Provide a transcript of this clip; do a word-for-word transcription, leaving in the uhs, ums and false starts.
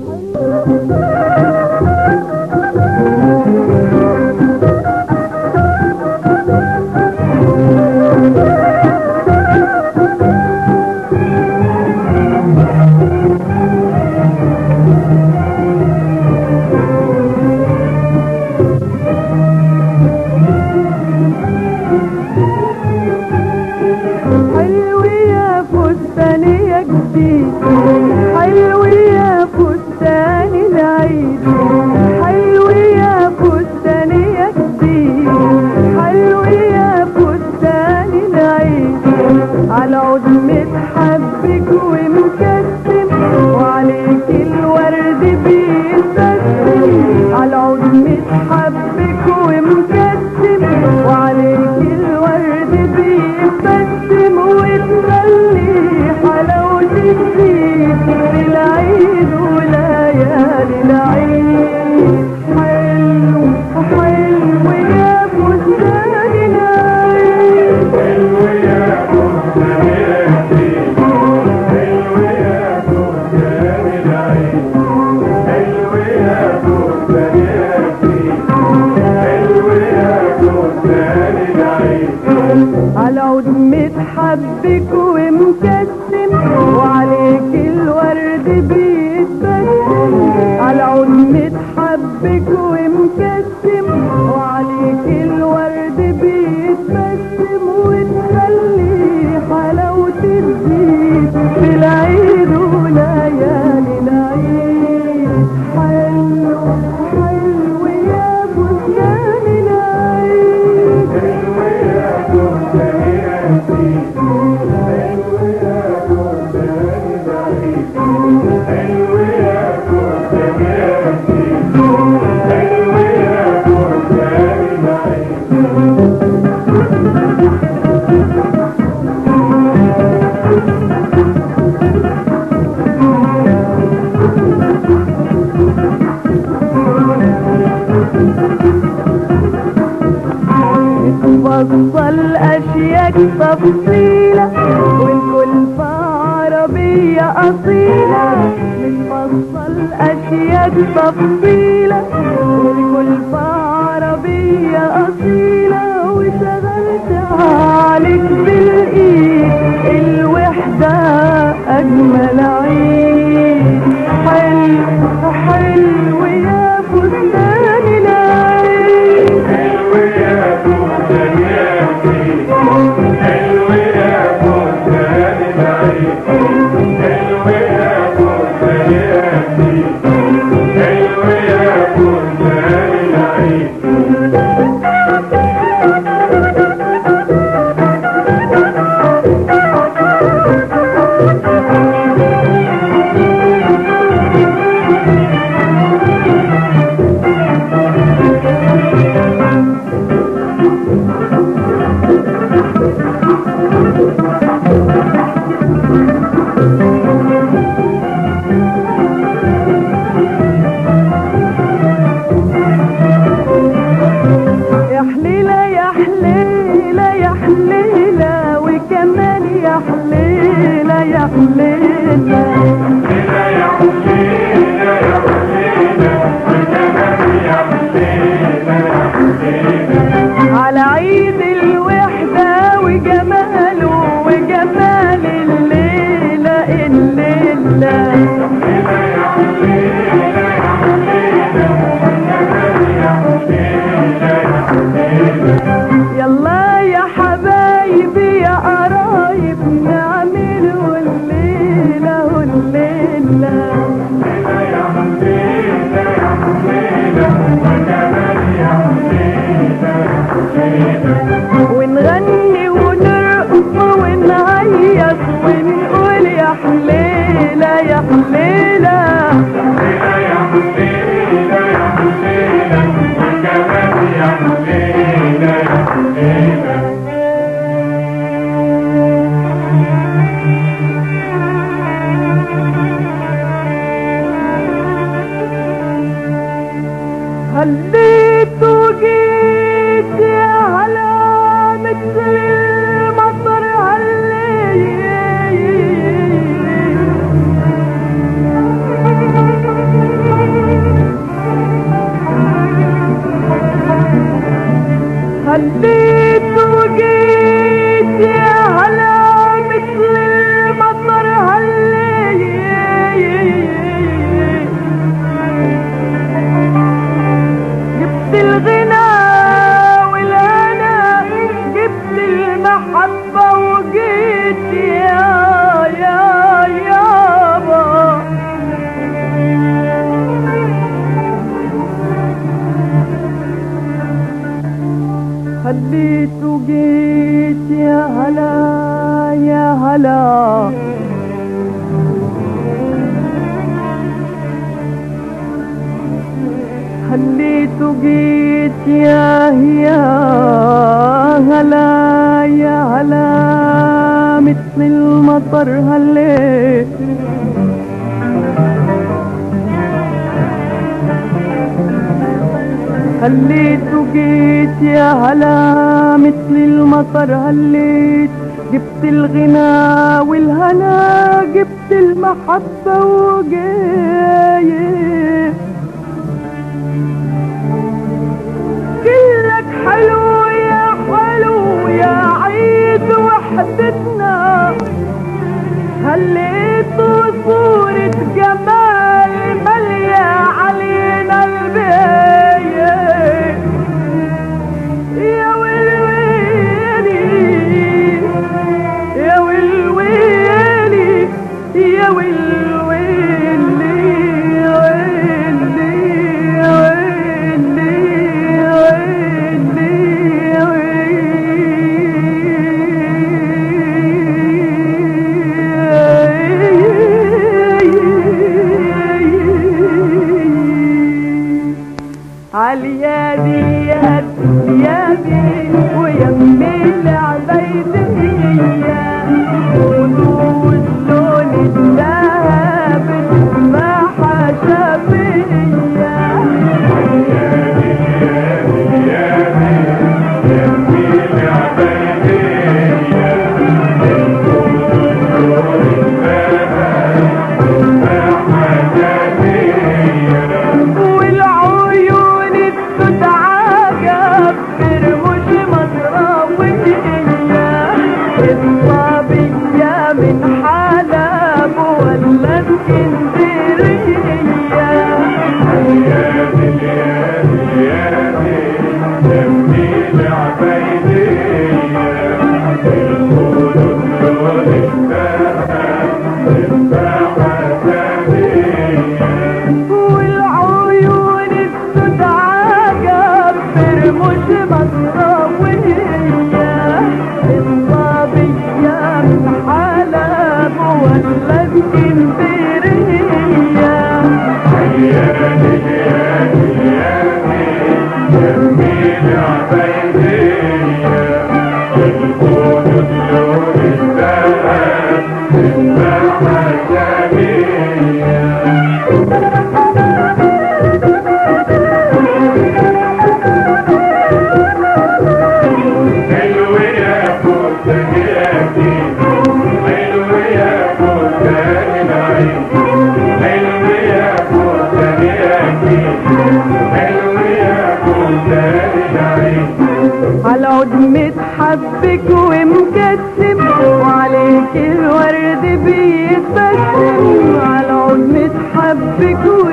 حلو يا فستان العيد، حلو يا فستان يا جديد، حلو يا فستان العيد، على عود متحبك ومكتم وعليك الورد بيتبسم، على عود متحبك ومكتم وعليك الورد بيتبسم، وتخلي حلاوة الزيت في العيد وليالي العيد. حلو حلو يا فستان العيد، حلو يا فستان يا جديد، حلو يا فستان العيد، حلو يا فستان يا جديد، حلو يا فستان العيد، على عود متحبك ومكتم وعليك الورد بيتبسم، على عود متحبك ومكتم وعليك الورد بيتبسم، وتخلي حلاوة الزيت في العيد وليالي العيد. حلو حلو يا فستان العيد، حلو يا فستان يا جديد، حلو يا فستان العيد، حلو يا فستان يا جديد، حلو يا فستان العيد. بتفصل أشياك تفصيلة والكلفة عربية أصيلة، بتفصل أشياك تفصيلة والكلفة عربية أصيلة، وشغلت عليك بالإيد الوحدة أجمل عيد. حلو حلو يا فستان العيد، حلو يا فستان يا جديد، حلو يا فستان العيد، حلو يا فستان يا جديد، حلو يا فستان العيد. يا حليلة يا حليلة يا حليلة، وكمان يا حليلة يا حليلة، حليلة يا حليلة يا حليلة، وكمان يا حليلة يا حليلة، على عيد الوحدة وجماله وجمال الليلة الليلة. حليلة يا حليلة يا حليلة، وكمان يا حليلة يا حليلة. يلا يا حبايبي يا قرايب نعملوا الليلة والليلة، حليلة يا حليلة يا حليلة، وكمان يا حليلة يا حليلة. ونغني ونرقص ونعيط ونقول يا حليلة يا حليلة. حليلة يا حليلة يا حليلة، وكمان يا حليلة يا حليلة. هليت وجيت على مثل المطر هليت، هليت وجيت يا يا هلا يا هلا مثل المطر هليت هليت وجيت يا هلا مثل المطر هليت جبت الغنى والهنا جبت المحبة وجايت كلك حلو يا حلو يا عيد وحدتنا هليت وصورة جمال مالية علينا البيت يا ويلي يا ويلي يا ويلي يا ويلي يا ويلي يا ويلي يا ويلي عاليادي يادي ويمي العبيدية ولون لون الذهب ما حاشا فيا يادي يادي يادي يمي العبيدية ولون الذهب ما حاشا فيا والعيون السود عجب برموش مطراوية الصبية من حلب ولا اسكندرية يادي يادي يادي يمي العبيدية الخلود لون الذهب ما حاشا فيا والعيون السود عجب برموش مطراوية الصبية من حلب ولا اسكندرية يادي يادي يادي يمي العبيدية الخلود لون الذهب ما حاشا فيا حلو يا فستان العيد حلو يا فستان العيد حلو يا فستان العيد حلو يا فستان العيد على عود متحبك ومكتم وعليك الورد بيتبسم على عود متحبك